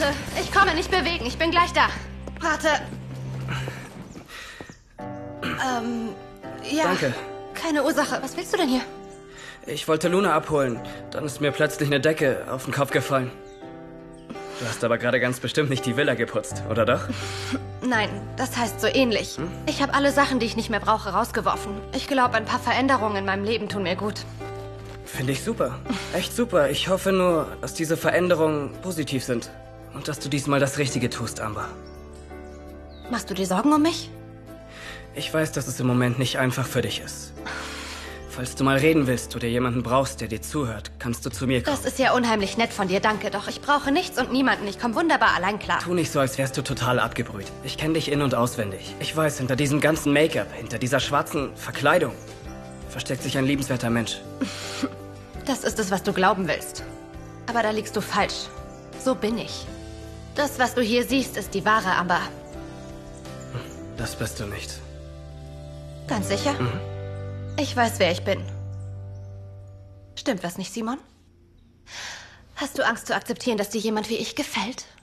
Warte, ich komme, nicht bewegen. Ich bin gleich da. Warte. Ja. Danke. Keine Ursache. Was willst du denn hier? Ich wollte Luna abholen. Dann ist mir plötzlich eine Decke auf den Kopf gefallen. Du hast aber gerade ganz bestimmt nicht die Villa geputzt, oder doch? Nein, das heißt so ähnlich. Ich habe alle Sachen, die ich nicht mehr brauche, rausgeworfen. Ich glaube, ein paar Veränderungen in meinem Leben tun mir gut. Finde ich super. Echt super. Ich hoffe nur, dass diese Veränderungen positiv sind. Und dass du diesmal das Richtige tust, Amber. Machst du dir Sorgen um mich? Ich weiß, dass es im Moment nicht einfach für dich ist. Falls du mal reden willst oder jemanden brauchst, der dir zuhört, kannst du zu mir kommen. Das ist ja unheimlich nett von dir, danke. Doch ich brauche nichts und niemanden. Ich komme wunderbar allein klar. Tu nicht so, als wärst du total abgebrüht. Ich kenne dich in- und auswendig. Ich weiß, hinter diesem ganzen Make-up, hinter dieser schwarzen Verkleidung, versteckt sich ein liebenswerter Mensch. Das ist es, was du glauben willst. Aber da liegst du falsch. So bin ich. Das, was du hier siehst, ist die wahre Amber. Das bist du nicht. Ganz sicher? Mhm. Ich weiß, wer ich bin. Stimmt was nicht, Simon? Hast du Angst zu akzeptieren, dass dir jemand wie ich gefällt?